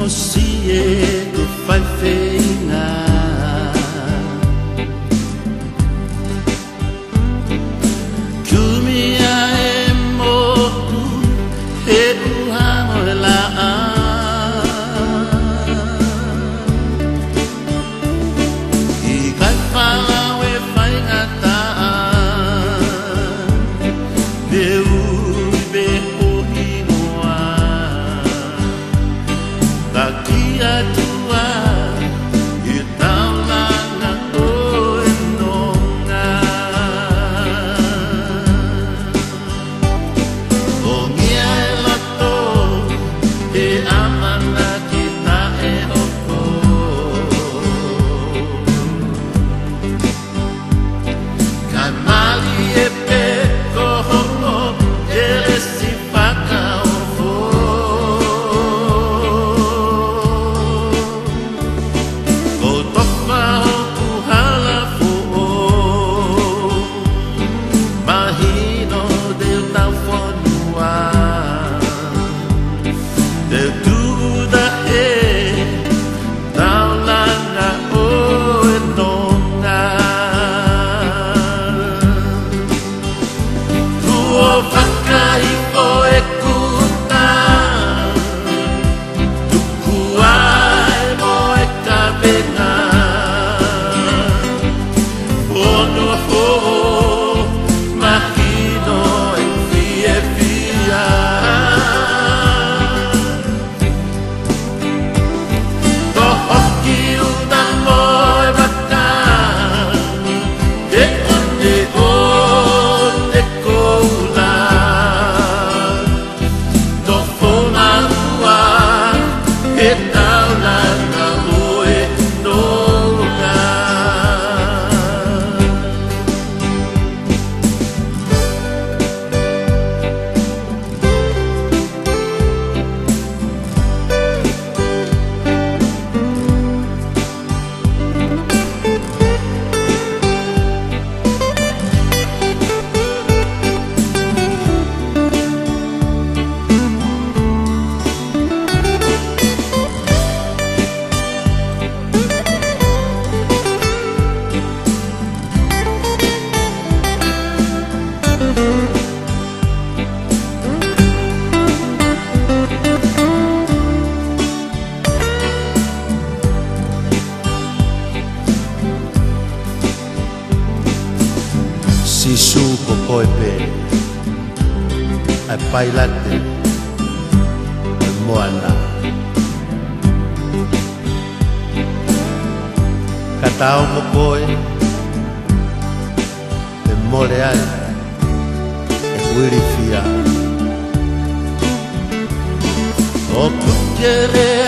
Osie tu fai feina Kumia e moku e uhamo e laa I kai whalau e whai ngata Me ui be ohi moa La kia tua I taulanga o e nonga O ngia e lato E amana kita e oko Kai mali e peko homo E le si whaka o fo Ko topa o puhala fo Mahino de tau whanua Te tuda e taulanga o e nonga Tuo whakai o e kuta Tuku ai mo e ka venga Ono ho mahino e fie fia To hoki una mo e waka E one o te koula To fona ua e taulanga o e nonga Sisu ko koepe Ai pailate E moana Katao mo koe E mole ai E huiri fia O kukere